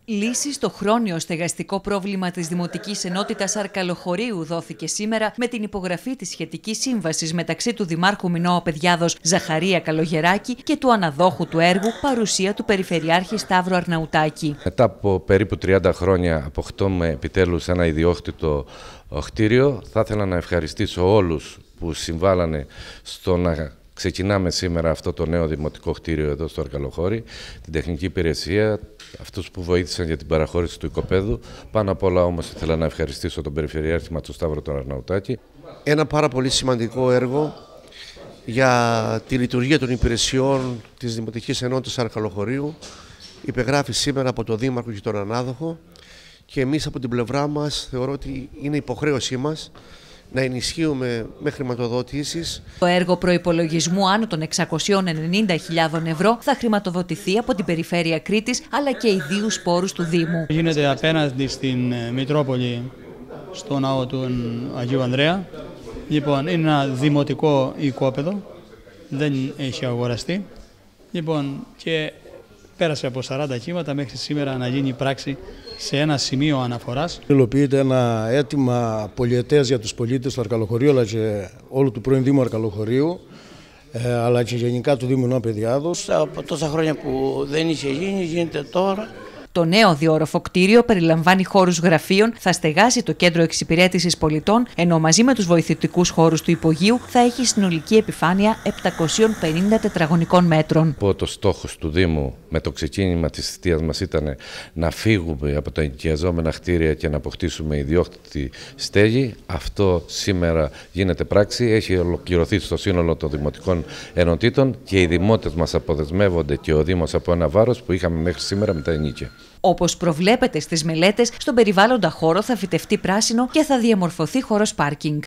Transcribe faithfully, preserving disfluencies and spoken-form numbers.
Λύση στο χρόνιο στεγαστικό πρόβλημα της Δημοτικής Ενότητας Αρκαλοχωρίου δόθηκε σήμερα με την υπογραφή της σχετικής σύμβασης μεταξύ του Δημάρχου Μινώοπαιδιάδος Ζαχαρία Καλογεράκη και του αναδόχου του έργου, παρουσία του Περιφερειάρχη Σταύρου Αρναουτάκη. Μετά από περίπου τριάντα χρόνια αποκτούμε επιτέλους ένα ιδιόκτητο κτίριο. Θα ήθελα να ευχαριστήσω όλους που συμβάλανε στο να ξεκινάμε σήμερα αυτό το νέο δημοτικό κτίριο εδώ στο Αρκαλοχώρι, την τεχνική υπηρεσία, αυτούς που βοήθησαν για την παραχώρηση του οικοπαίδου. Πάνω απ' όλα όμως ήθελα να ευχαριστήσω τον Περιφερειάρχη μας, τον Σταύρο τον Αρναουτάκη. Ένα πάρα πολύ σημαντικό έργο για τη λειτουργία των υπηρεσιών της Δημοτικής Ενότητας Αρκαλοχωρίου υπεγράφει σήμερα από τον Δήμαρχο και τον Ανάδοχο, και εμείς από την πλευρά μας θεωρώ ότι είναι υποχρέωσή μας να ενισχύουμε με χρηματοδοτήσεις. Το έργο προϋπολογισμού άνω των εξακοσίων ενενήντα χιλιάδων ευρώ θα χρηματοδοτηθεί από την Περιφέρεια Κρήτης αλλά και ιδίους πόρους του Δήμου. Γίνεται απέναντι στην Μητρόπολη, στο ναό του Αγίου Ανδρέα. Λοιπόν, είναι ένα δημοτικό οικόπεδο, δεν έχει αγοραστεί. Λοιπόν, και πέρασε από σαράντα κύματα μέχρι σήμερα να γίνει πράξη σε ένα σημείο αναφοράς. Υλοποιείται ένα αίτημα πολυετές για τους πολίτες του Αρκαλοχωρίου αλλά και όλου του πρώην Δήμου Αρκαλοχωρίου, ε, αλλά και γενικά του Δήμου Μινώοπαιδιάδος. Από τόσα χρόνια που δεν είχε γίνει, γίνεται τώρα. Το νέο διόροφο κτίριο περιλαμβάνει χώρους γραφείων, θα στεγάσει το κέντρο εξυπηρέτησης πολιτών, ενώ μαζί με τους βοηθητικούς χώρους του υπογείου θα έχει συνολική επιφάνεια επτακόσια πενήντα τετραγωνικών μέτρων. Ο στόχος του Δήμου με το ξεκίνημα της θητείας μας ήταν να φύγουμε από τα ενοικιαζόμενα κτίρια και να αποκτήσουμε ιδιόκτητη στέγη. Αυτό σήμερα γίνεται πράξη, έχει ολοκληρωθεί στο σύνολο των δημοτικών ενωτήτων και οι δημότες μας αποδεσμεύονται και ο Δήμος από ένα βάρος που είχαμε μέχρι σήμερα με τα ενοίκια. Όπως προβλέπεται στις μελέτες, στον περιβάλλοντα χώρο θα φυτευτεί πράσινο και θα διαμορφωθεί χώρος πάρκινγκ.